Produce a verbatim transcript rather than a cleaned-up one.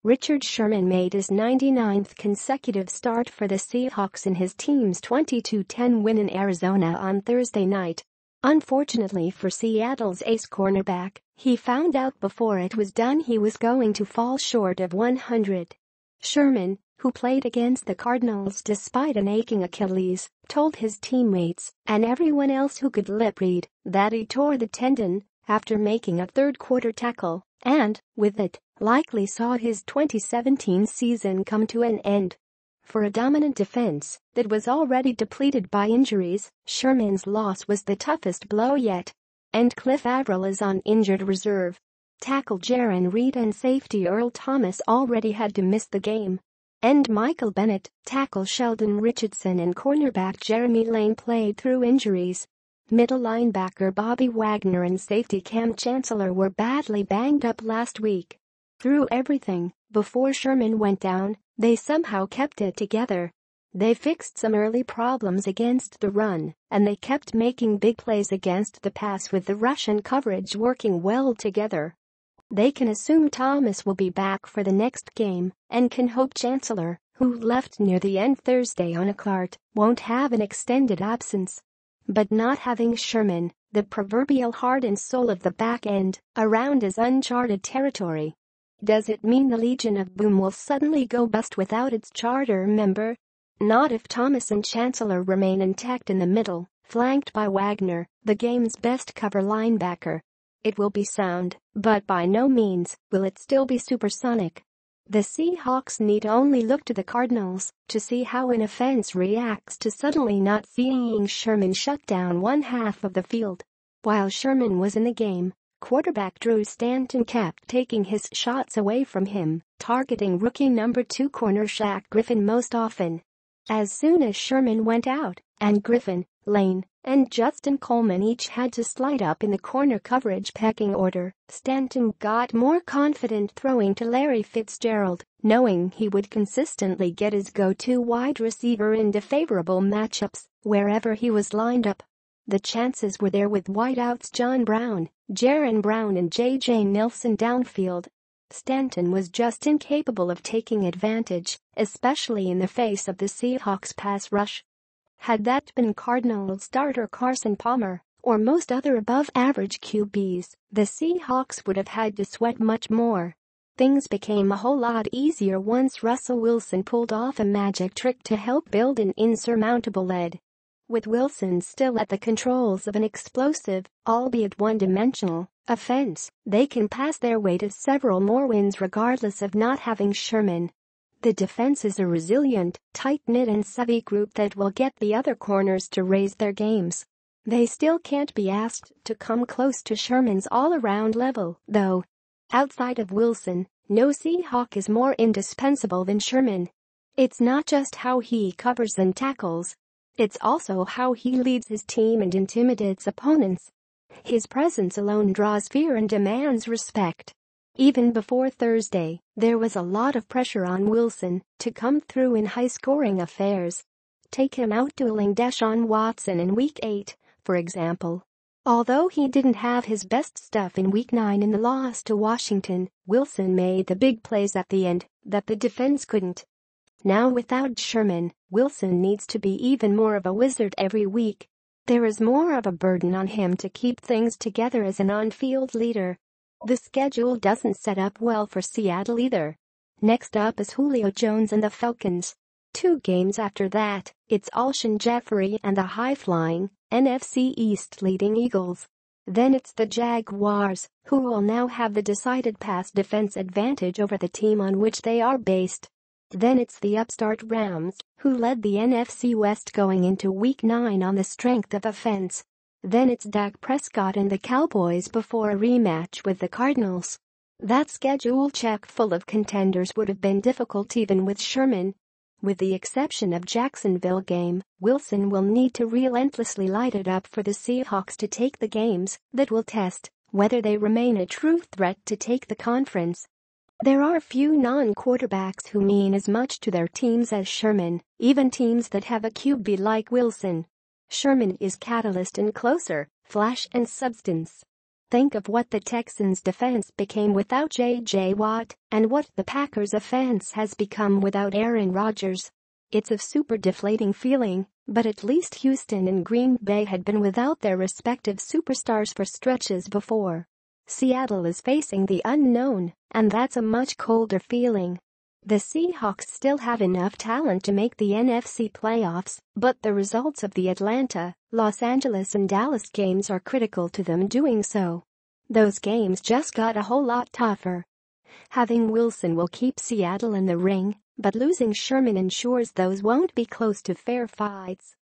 Richard Sherman made his ninety-ninth consecutive start for the Seahawks in his team's twenty-two ten win in Arizona on Thursday night. Unfortunately for Seattle's ace cornerback, he found out before it was done he was going to fall short of one hundred. Sherman, who played against the Cardinals despite an aching Achilles, told his teammates and everyone else who could lip read that he tore the tendon after making a third-quarter tackle, and, with it, likely saw his twenty seventeen season come to an end. For a dominant defense that was already depleted by injuries, Sherman's loss was the toughest blow yet. And Cliff Avril is on injured reserve. Tackle Jaron Reed and safety Earl Thomas already had to miss the game. And Michael Bennett, tackle Sheldon Richardson and cornerback Jeremy Lane played through injuries. Middle linebacker Bobby Wagner and safety Cam Chancellor were badly banged up last week. Through everything, before Sherman went down, they somehow kept it together. They fixed some early problems against the run, and they kept making big plays against the pass with the rush and coverage working well together. They can assume Thomas will be back for the next game, and can hope Chancellor, who left near the end Thursday on a cart, won't have an extended absence. But not having Sherman, the proverbial heart and soul of the back end, around is uncharted territory. Does it mean the Legion of Boom will suddenly go bust without its charter member? Not if Thomas and Chancellor remain intact in the middle, flanked by Wagner, the game's best cover linebacker. It will be sound, but by no means will it still be supersonic. The Seahawks need only look to the Cardinals to see how an offense reacts to suddenly not seeing Sherman shut down one half of the field. While Sherman was in the game, quarterback Drew Stanton kept taking his shots away from him, targeting rookie number two corner Shaq Griffin most often. As soon as Sherman went out, and Griffin, Lane, and Justin Coleman each had to slide up in the corner coverage pecking order, Stanton got more confident throwing to Larry Fitzgerald, knowing he would consistently get his go-to wide receiver into favorable matchups wherever he was lined up. The chances were there with wideouts John Brown, Jaron Brown and J J Nilsson downfield. Stanton was just incapable of taking advantage, especially in the face of the Seahawks pass rush. Had that been Cardinals starter Carson Palmer, or most other above-average Q Bs, the Seahawks would have had to sweat much more. Things became a whole lot easier once Russell Wilson pulled off a magic trick to help build an insurmountable lead. With Wilson still at the controls of an explosive, albeit one-dimensional, offense, they can pass their way to several more wins regardless of not having Sherman. The defense is a resilient, tight-knit and savvy group that will get the other corners to raise their games. They still can't be asked to come close to Sherman's all-around level, though. Outside of Wilson, no Seahawk is more indispensable than Sherman. It's not just how he covers and tackles. It's also how he leads his team and intimidates opponents. His presence alone draws fear and demands respect. Even before Thursday, there was a lot of pressure on Wilson to come through in high-scoring affairs. Take him out dueling Deshaun Watson in Week eight, for example. Although he didn't have his best stuff in Week nine in the loss to Washington, Wilson made the big plays at the end that the defense couldn't. Now without Sherman, Wilson needs to be even more of a wizard every week. There is more of a burden on him to keep things together as an on-field leader. The schedule doesn't set up well for Seattle either. Next up is Julio Jones and the Falcons. Two games after that, it's Alshon Jeffrey and the high-flying, N F C East leading Eagles. Then it's the Jaguars, who will now have the decided pass defense advantage over the team on which they are based. Then it's the upstart Rams, who led the N F C West going into Week nine on the strength of offense. Then it's Dak Prescott and the Cowboys before a rematch with the Cardinals. That schedule check full of contenders would have been difficult even with Sherman. With the exception of Jacksonville game, Wilson will need to relentlessly light it up for the Seahawks to take the games that will test whether they remain a true threat to take the conference. There are few non-quarterbacks who mean as much to their teams as Sherman, even teams that have a Q B like Wilson. Sherman is catalyst and closer, flash and substance. Think of what the Texans' defense became without J J Watt and what the Packers' offense has become without Aaron Rodgers. It's a super deflating feeling, but at least Houston and Green Bay had been without their respective superstars for stretches before. Seattle is facing the unknown, and that's a much colder feeling. The Seahawks still have enough talent to make the N F C playoffs, but the results of the Atlanta, Los Angeles and Dallas games are critical to them doing so. Those games just got a whole lot tougher. Having Wilson will keep Seattle in the ring, but losing Sherman ensures those won't be close to fair fights.